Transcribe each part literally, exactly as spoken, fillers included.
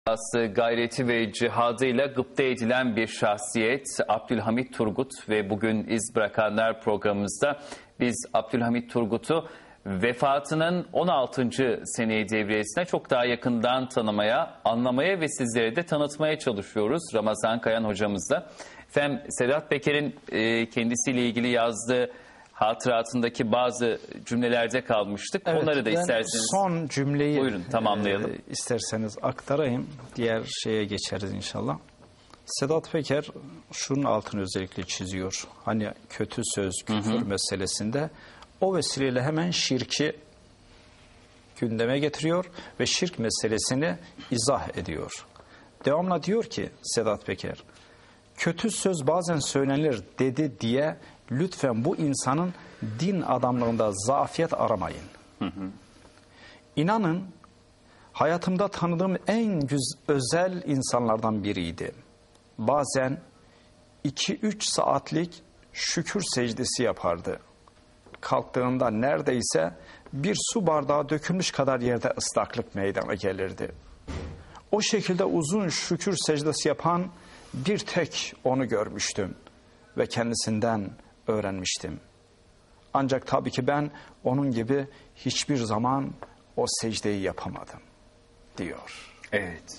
Gayreti ve cihadıyla gıpta edilen bir şahsiyet Abdülhamit Turgut ve bugün iz bırakanlar programımızda biz Abdülhamit Turgut'u vefatının on altıncı seneyi devriyesine çok daha yakından tanımaya, anlamaya ve sizlere de tanıtmaya çalışıyoruz Ramazan Kayan hocamızla. Efendim, Sedat Peker'in e, kendisiyle ilgili yazdığı hatıratındaki bazı cümlelerde kalmıştık. Evet, onları da isterseniz son cümleyi buyurun tamamlayalım. E, isterseniz aktarayım. Diğer şeye geçeriz inşallah. Sedat Peker şunun altını özellikle çiziyor. Hani kötü söz, küfür hı hı. meselesinde o vesileyle hemen şirki gündeme getiriyor ve şirk meselesini izah ediyor. Devamla diyor ki Sedat Peker, kötü söz bazen söylenir dedi diye lütfen bu insanın din adamlığında zafiyet aramayın. Hı hı. İnanın hayatımda tanıdığım en güzel, özel insanlardan biriydi. Bazen iki üç saatlik şükür secdesi yapardı. Kalktığında neredeyse bir su bardağı dökülmüş kadar yerde ıslaklık meydana gelirdi. O şekilde uzun şükür secdesi yapan bir tek onu görmüştüm ve kendisinden öğrenmiştim. Ancak tabii ki ben onun gibi hiçbir zaman o secdeyi yapamadım diyor. Evet.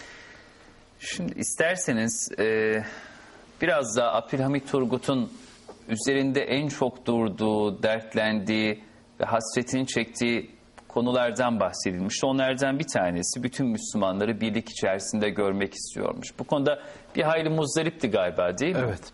Şimdi isterseniz e, biraz da Abdülhamit Turgut'un üzerinde en çok durduğu, dertlendiği ve hasretini çektiği konulardan bahsedilmişti. Onlardan bir tanesi bütün Müslümanları birlik içerisinde görmek istiyormuş. Bu konuda bir hayli muzdaripti galiba, değil mi? Evet.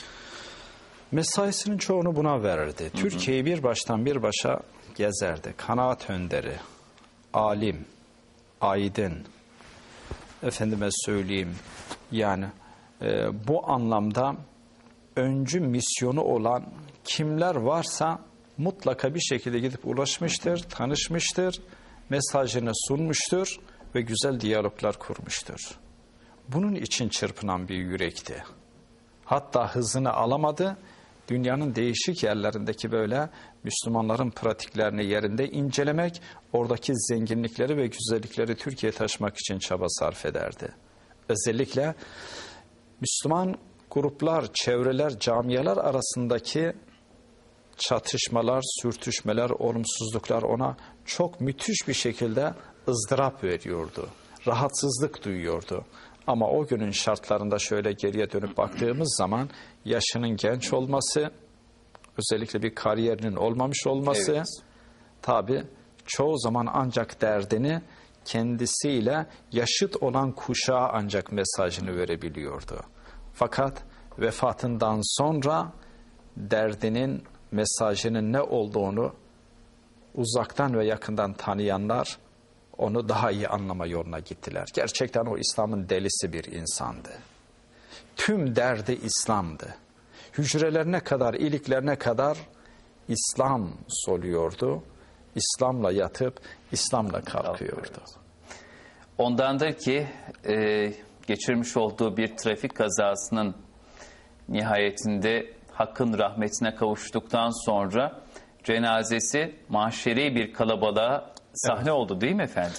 Mesaisinin çoğunu buna verirdi. Türkiye'yi bir baştan bir başa gezerdi. Kanaat önderi, alim, aydın, efendime söyleyeyim yani e, bu anlamda öncü misyonu olan kimler varsa mutlaka bir şekilde gidip ulaşmıştır, tanışmıştır, mesajını sunmuştur ve güzel diyaloglar kurmuştur. Bunun için çırpınan bir yürekti. Hatta hızını alamadı. Dünyanın değişik yerlerindeki böyle Müslümanların pratiklerini yerinde incelemek, oradaki zenginlikleri ve güzellikleri Türkiye'ye taşımak için çaba sarf ederdi. Özellikle Müslüman gruplar, çevreler, camialar arasındaki çatışmalar, sürtüşmeler, olumsuzluklar ona çok müthiş bir şekilde ızdırap veriyordu. Rahatsızlık duyuyordu. Ama o günün şartlarında şöyle geriye dönüp baktığımız zaman yaşının genç olması, özellikle bir kariyerinin olmamış olması, evet. Tabii çoğu zaman ancak derdini kendisiyle yaşıt olan kuşağa ancak mesajını verebiliyordu. Fakat vefatından sonra derdinin, mesajının ne olduğunu uzaktan ve yakından tanıyanlar onu daha iyi anlama yoluna gittiler. Gerçekten o İslam'ın delisi bir insandı. Tüm derdi İslam'dı. Hücrelerine kadar, iliklerine kadar İslam soluyordu. İslam'la yatıp İslam'la kalkıyordu. Ondandır ki e, geçirmiş olduğu bir trafik kazasının nihayetinde Hakk'ın rahmetine kavuştuktan sonra cenazesi mahşeri bir kalabalığa sahne evet. oldu, değil mi efendim?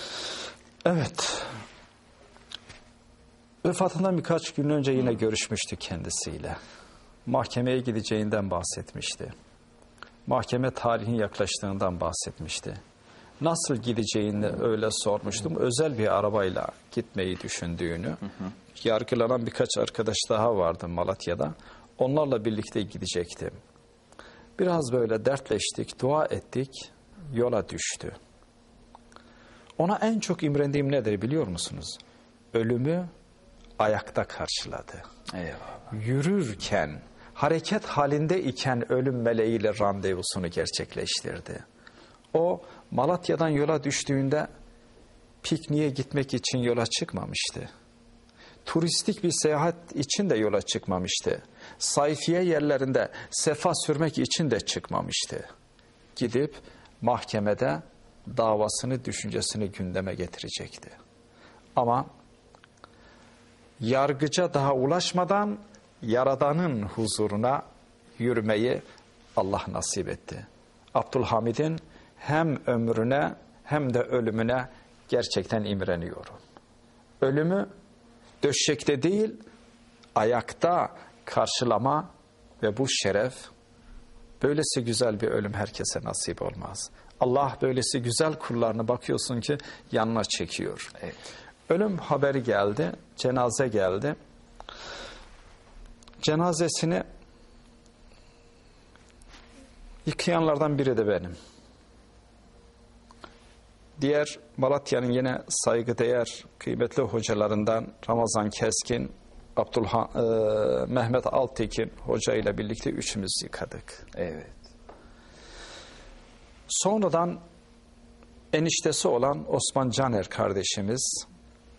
Evet. Vefatından birkaç gün önce yine görüşmüştük kendisiyle. Mahkemeye gideceğinden bahsetmişti. Mahkeme tarihin yaklaştığından bahsetmişti. Nasıl gideceğini öyle sormuştum. Özel bir arabayla gitmeyi düşündüğünü. Hı hı. Yargılanan birkaç arkadaş daha vardı Malatya'da. Onlarla birlikte gidecektim. Biraz böyle dertleştik, dua ettik, yola düştü. Ona en çok imrendiğim nedir biliyor musunuz? Ölümü ayakta karşıladı. Eyvallah. Yürürken, hareket halinde iken ölüm meleğiyle randevusunu gerçekleştirdi. O Malatya'dan yola düştüğünde pikniğe gitmek için yola çıkmamıştı. Turistik bir seyahat için de yola çıkmamıştı. Sayfiye yerlerinde sefa sürmek için de çıkmamıştı. Gidip mahkemede davasını, düşüncesini gündeme getirecekti. Ama yargıca daha ulaşmadan Yaradan'ın huzuruna yürümeyi Allah nasip etti. Abdülhamid'in hem ömrüne hem de ölümüne gerçekten imreniyorum. ölümü döşekte değil, ayakta karşılama ve bu şeref, böylesi güzel bir ölüm herkese nasip olmaz. Allah böylesi güzel kullarına bakıyorsun ki yanına çekiyor. Evet. Ölüm haberi geldi, cenaze geldi. Cenazesini yıkayanlardan biri de benim. Diğer Malatya'nın yine saygıdeğer kıymetli hocalarından Ramazan Keskin, Abdülha, e, Mehmet Altekin hoca ile birlikte üçümüz yıkadık. Evet. Sonradan eniştesi olan Osman Caner kardeşimiz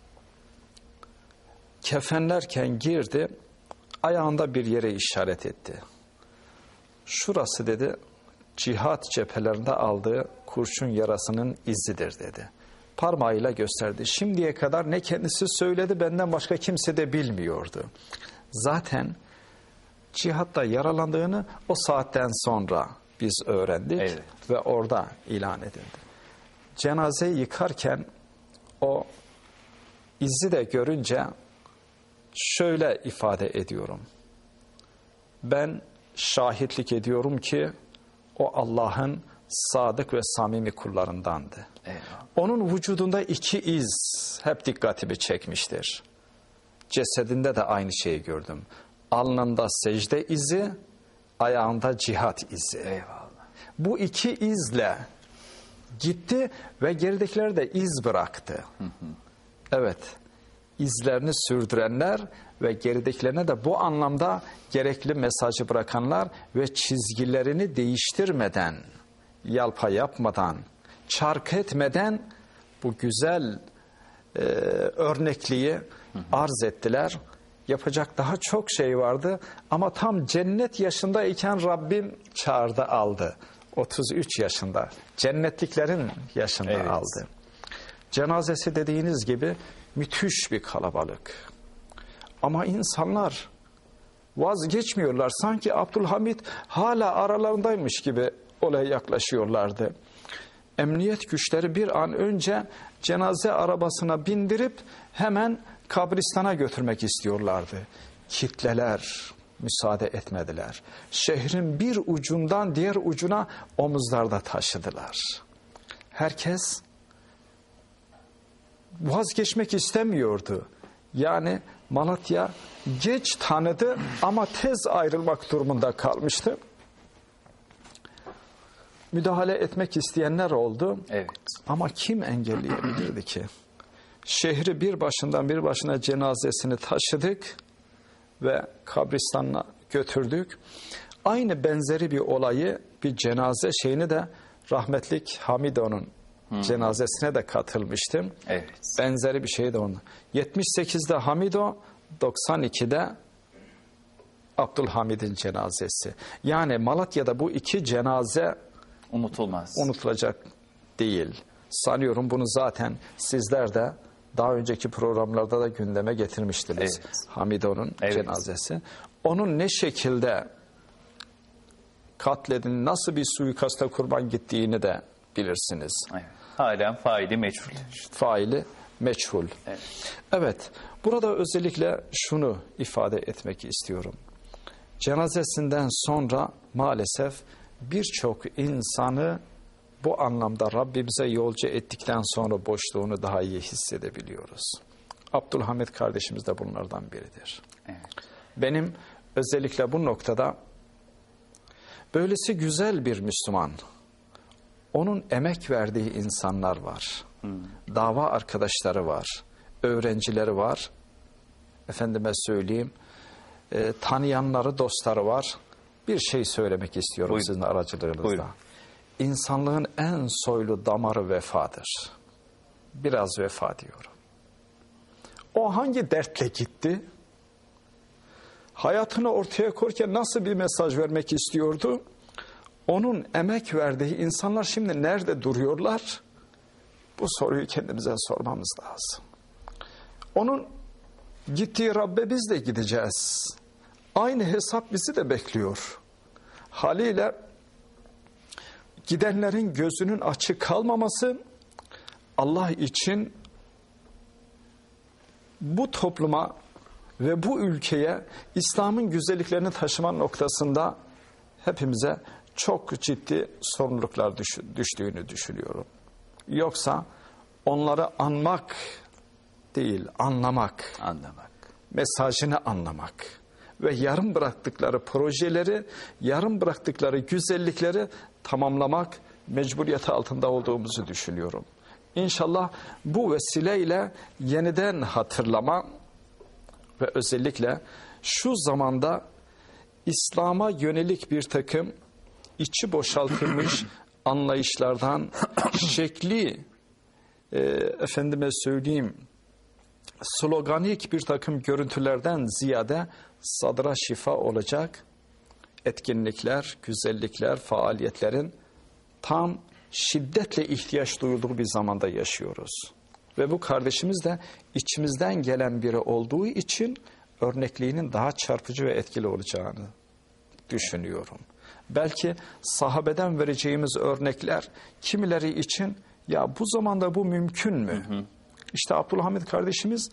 kefenlerken girdi, ayağında bir yere işaret etti. Şurası dedi, cihat cephelerinde aldığı kurşun yarasının izidir dedi. Parmağıyla gösterdi. Şimdiye kadar ne kendisi söyledi, benden başka kimse de bilmiyordu. Zaten cihatta yaralandığını o saatten sonra biz öğrendik, evet, ve orada ilan edildi. Cenazeyi yıkarken o izi de görünce şöyle ifade ediyorum. Ben şahitlik ediyorum ki o Allah'ın sadık ve samimi kullarındandı. Eyvallah. Onun vücudunda iki iz hep dikkatimi çekmiştir. Cesedinde de aynı şeyi gördüm. Alnında secde izi, ayağında cihat izi. Eyvallah. Bu iki izle gitti ve geridekiler de iz bıraktı. Hı hı. Evet, izlerini sürdürenler ve geridekilerine de bu anlamda gerekli mesajı bırakanlar ve çizgilerini değiştirmeden, yalpa yapmadan, çark etmeden bu güzel e, örnekliği hı hı. arz ettiler. Yapacak daha çok şey vardı ama tam cennet yaşındayken Rabbim çağırdı, aldı. otuz üç yaşında, cennetliklerin yaşında, evet, aldı. Cenazesi dediğiniz gibi müthiş bir kalabalık. Ama insanlar vazgeçmiyorlar. Sanki Abdülhamit hala aralarındaymış gibi olaya yaklaşıyorlardı. Emniyet güçleri bir an önce cenaze arabasına bindirip hemen kabristana götürmek istiyorlardı. Kitleler müsaade etmediler. Şehrin bir ucundan diğer ucuna omuzlarda taşıdılar. Herkes vazgeçmek istemiyordu. Yani Malatya geç tanıdı ama tez ayrılmak durumunda kalmıştı. Müdahale etmek isteyenler oldu. Evet. Ama kim engelleyebilirdi ki? Şehri bir başından bir başına cenazesini taşıdık ve kabristanına götürdük. Aynı benzeri bir olayı, bir cenaze şeyini de rahmetlik Hamido'nun hmm. cenazesine de katılmıştım. Evet. Benzeri bir şey de onun. yetmiş sekizde Hamido, doksan ikide Abdülhamid'in cenazesi. Yani Malatya'da bu iki cenaze unutulmaz. Unutulacak değil. Sanıyorum bunu zaten sizler de daha önceki programlarda da gündeme getirmiştiniz. Evet. Hamido'nun, evet, cenazesi. Onun ne şekilde katledin, nasıl bir suikasta kurban gittiğini de bilirsiniz. Evet. Halen faili meçhul. Faili meçhul. Evet. Evet. Burada özellikle şunu ifade etmek istiyorum. Cenazesinden sonra maalesef birçok insanı bu anlamda Rabbimize yolcu ettikten sonra boşluğunu daha iyi hissedebiliyoruz. Abdülhamid kardeşimiz de bunlardan biridir. Evet. Benim özellikle bu noktada böylesi güzel bir Müslüman, onun emek verdiği insanlar var. Hmm. Dava arkadaşları var, öğrencileri var. Efendime söyleyeyim, e, tanıyanları, dostları var. Bir şey söylemek istiyorum. Buyurun. Sizin aracılığınızda. Buyurun. İnsanlığın en soylu damarı vefadır. Biraz vefa diyorum. O hangi dertle gitti? Hayatını ortaya koyarken nasıl bir mesaj vermek istiyordu? Onun emek verdiği insanlar şimdi nerede duruyorlar? Bu soruyu kendimize sormamız lazım. Onun gittiği Rabbe biz de gideceğiz. Aynı hesap bizi de bekliyor. Haliyle gidenlerin gözünün açık kalmaması, Allah için bu topluma ve bu ülkeye İslam'ın güzelliklerini taşıma noktasında hepimize çok ciddi sorumluluklar düş, düştüğünü düşünüyorum. Yoksa onları anmak değil, anlamak, Anlamak. mesajını anlamak ve yarım bıraktıkları projeleri, yarım bıraktıkları güzellikleri tamamlamak mecburiyeti altında olduğumuzu düşünüyorum. İnşallah bu vesileyle yeniden hatırlama ve özellikle şu zamanda İslam'a yönelik bir takım içi boşaltılmış anlayışlardan, şekli, e, efendime söyleyeyim, sloganik bir takım görüntülerden ziyade sadra şifa olacak etkinlikler, güzellikler, faaliyetlerin tam şiddetle ihtiyaç duyulduğu bir zamanda yaşıyoruz. Ve bu kardeşimiz de içimizden gelen biri olduğu için örnekliğinin daha çarpıcı ve etkili olacağını düşünüyorum. Belki sahabeden vereceğimiz örnekler kimileri için ya bu zamanda bu mümkün mü? Hı hı. İşte Abdülhamid kardeşimiz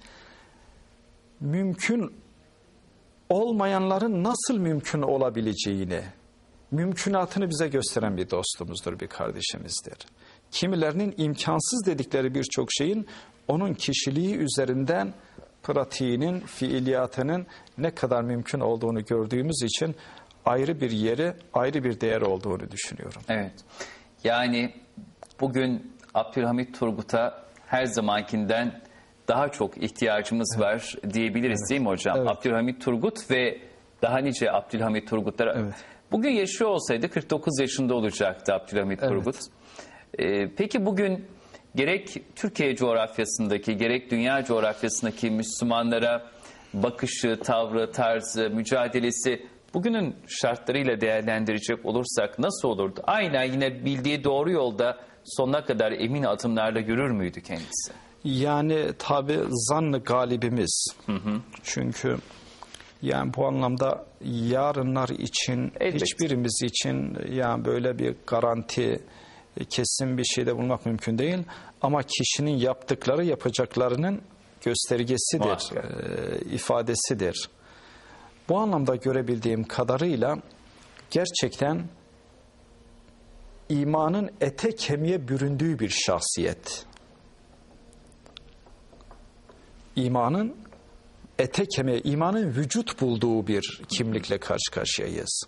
mümkün olmayanların nasıl mümkün olabileceğini, mümkünatını bize gösteren bir dostumuzdur, bir kardeşimizdir. Kimilerinin imkansız dedikleri birçok şeyin onun kişiliği üzerinden pratiğinin, fiiliyatının ne kadar mümkün olduğunu gördüğümüz için ayrı bir yeri, ayrı bir değer olduğunu düşünüyorum. Evet. Yani bugün Abdülhamid Turgut'a her zamankinden daha çok ihtiyacımız evet. var diyebiliriz evet. değil mi hocam? Evet. Abdülhamid Turgut ve daha nice Abdülhamid Turgutlar. Evet. Bugün yaşıyor olsaydı kırk dokuz yaşında olacaktı Abdülhamid evet. Turgut. Ee, peki bugün gerek Türkiye coğrafyasındaki gerek dünya coğrafyasındaki Müslümanlara bakışı, tavrı, tarzı, mücadelesi bugünün şartlarıyla değerlendirecek olursak nasıl olurdu? Aynen yine bildiği doğru yolda sonuna kadar emin adımlarla yürür müydü kendisi? Yani tabi zannı galibimiz. Hı hı. Çünkü yani bu anlamda yarınlar için elbette. Hiçbirimiz için yani böyle bir garanti, kesin bir şeyde bulmak mümkün değil. Ama kişinin yaptıkları yapacaklarının göstergesidir, e, ifadesidir. Bu anlamda görebildiğim kadarıyla gerçekten imanın ete kemiğe büründüğü bir şahsiyet. İmanın ete kemiğe, imanın vücut bulduğu bir kimlikle karşı karşıyayız.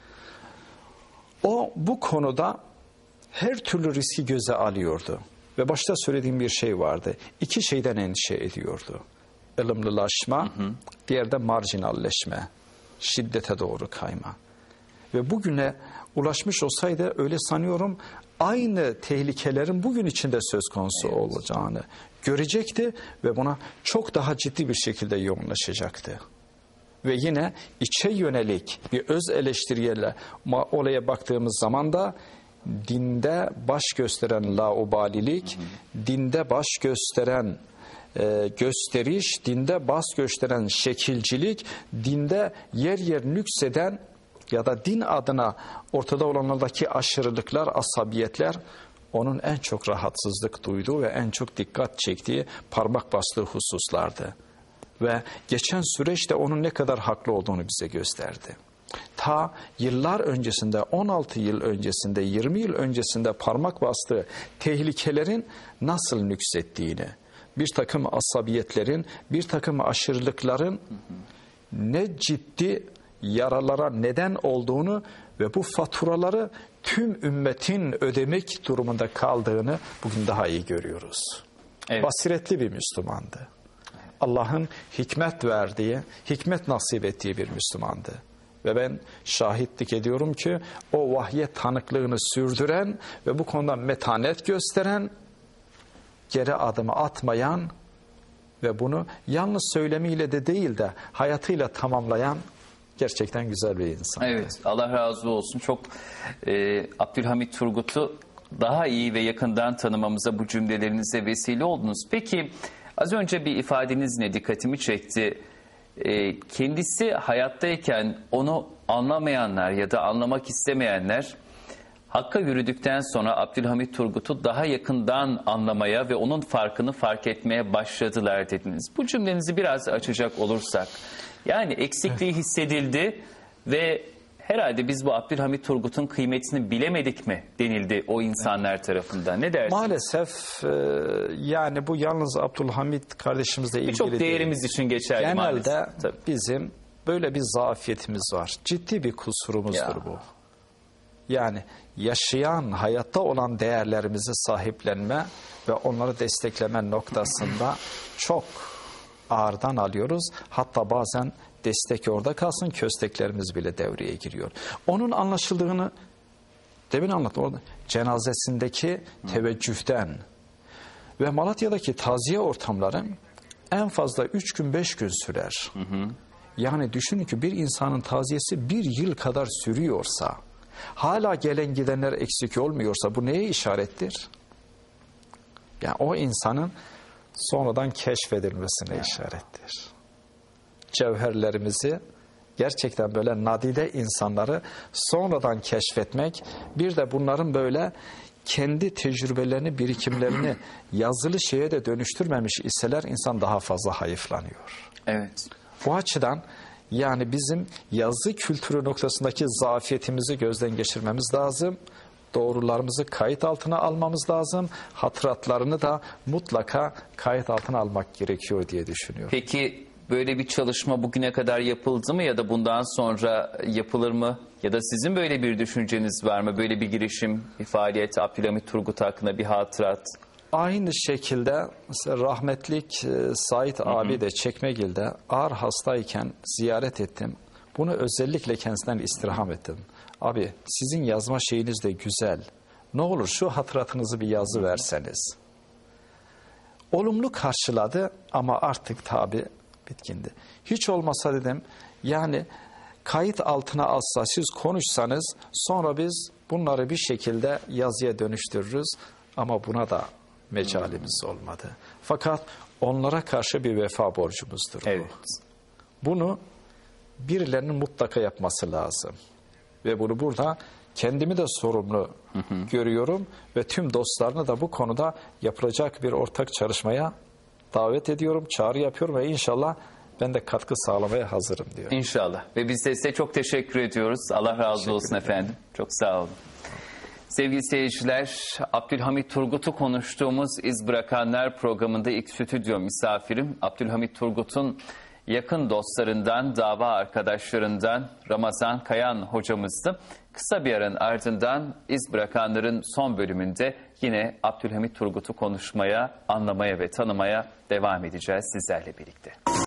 O bu konuda her türlü riski göze alıyordu. Ve başta söylediğim bir şey vardı. İki şeyden endişe ediyordu. Ilımlılaşma, hı hı. diğer de marjinalleşme, şiddete doğru kayma. Ve bugüne ulaşmış olsaydı öyle sanıyorum aynı tehlikelerin bugün içinde söz konusu evet. olacağını görecekti ve buna çok daha ciddi bir şekilde yoğunlaşacaktı. Ve yine içe yönelik bir öz eleştiriyle olaya baktığımız zaman da dinde baş gösteren laubalilik, hı hı. dinde baş gösteren e, gösteriş, dinde baş gösteren şekilcilik, dinde yer yer nükseden ya da din adına ortada olanlardaki aşırılıklar, asabiyetler onun en çok rahatsızlık duyduğu ve en çok dikkat çektiği, parmak bastığı hususlardı. Ve geçen süreçte onun ne kadar haklı olduğunu bize gösterdi. Ta yıllar öncesinde, on altı yıl öncesinde, yirmi yıl öncesinde parmak bastığı tehlikelerin nasıl nüksettiğini, bir takım asabiyetlerin, bir takım aşırılıkların ne ciddi yaralara neden olduğunu ve bu faturaları tüm ümmetin ödemek durumunda kaldığını bugün daha iyi görüyoruz. Evet. Basiretli bir Müslümandı. Allah'ın hikmet verdiği, hikmet nasip ettiği bir Müslümandı. Ve ben şahitlik ediyorum ki o vahye tanıklığını sürdüren ve bu konuda metanet gösteren, geri adımı atmayan ve bunu yalnız söylemiyle de değil de hayatıyla tamamlayan gerçekten güzel bir insan. Evet, Allah razı olsun. Çok e, Abdülhamid Turgut'u daha iyi ve yakından tanımamıza bu cümlelerinize vesile oldunuz. Peki az önce bir ifadenizle dikkatimi çekti. E, kendisi hayattayken onu anlamayanlar ya da anlamak istemeyenler Hakk'a yürüdükten sonra Abdülhamit Turgut'u daha yakından anlamaya ve onun farkını fark etmeye başladılar dediniz. Bu cümlenizi biraz açacak olursak, yani eksikliği hissedildi ve herhalde biz bu Abdülhamit Turgut'un kıymetini bilemedik mi denildi o insanlar tarafından. Ne dersiniz? Maalesef e, yani bu yalnız Abdülhamit kardeşimizle ilgili Birçok değil. değerimiz için geçerli Genelde maalesef. Tabii. bizim böyle bir zafiyetimiz var. Ciddi bir kusurumuzdur Ya. bu. Yani yaşayan, hayatta olan değerlerimizi sahiplenme ve onları destekleme noktasında çok ağırdan alıyoruz. Hatta bazen destek orada kalsın, kösteklerimiz bile devreye giriyor. Onun anlaşıldığını demin anlattım. Orada cenazesindeki teveccühten ve Malatya'daki taziye ortamları en fazla üç gün beş gün sürer. Hı hı. Yani düşünün ki bir insanın taziyesi bir yıl kadar sürüyorsa, hala gelen gidenler eksik olmuyorsa bu neye işarettir? Yani o insanın sonradan keşfedilmesine işarettir. Cevherlerimizi gerçekten böyle nadide insanları sonradan keşfetmek, bir de bunların böyle kendi tecrübelerini, birikimlerini yazılı şeye de dönüştürmemiş iseler insan daha fazla hayıflanıyor. Evet. Bu açıdan yani bizim yazı kültürü noktasındaki zafiyetimizi gözden geçirmemiz lazım. Doğrularımızı kayıt altına almamız lazım. Hatıratlarını da mutlaka kayıt altına almak gerekiyor diye düşünüyorum. Peki böyle bir çalışma bugüne kadar yapıldı mı ya da bundan sonra yapılır mı? Ya da sizin böyle bir düşünceniz var mı? Böyle bir girişim, bir faaliyet, Abdülhamit Turgut hakkında bir hatırat? Aynı şekilde mesela rahmetlik e, Sait hı hı. abi de Çekmegil'de ağır hastayken ziyaret ettim. Bunu özellikle kendisinden istirham ettim. Abi sizin yazma şeyiniz de güzel. Ne olur şu hatıratınızı bir yazı verseniz. Olumlu karşıladı ama artık tabi bitkindi. Hiç olmasa dedim yani kayıt altına alsa siz konuşsanız sonra biz bunları bir şekilde yazıya dönüştürürüz. Ama buna da mecalimiz olmadı. Fakat onlara karşı bir vefa borcumuzdur bu. Evet. Bunu birilerinin mutlaka yapması lazım. Ve bunu burada kendimi de sorumlu hı hı. görüyorum ve tüm dostlarını da bu konuda yapılacak bir ortak çalışmaya davet ediyorum, çağrı yapıyorum ve inşallah ben de katkı sağlamaya hazırım diyor. İnşallah. Ve biz de size çok teşekkür ediyoruz. Allah razı Teşekkür olsun ederim. efendim. Çok sağ olun. Sevgili seyirciler, Abdülhamit Turgut'u konuştuğumuz İz Bırakanlar programında ilk stüdyo misafirim Abdülhamit Turgut'un yakın dostlarından, dava arkadaşlarından Ramazan Kayan hocamızdı. Kısa bir aranın ardından İz Bırakanlar'ın son bölümünde yine Abdülhamit Turgut'u konuşmaya, anlamaya ve tanımaya devam edeceğiz sizlerle birlikte.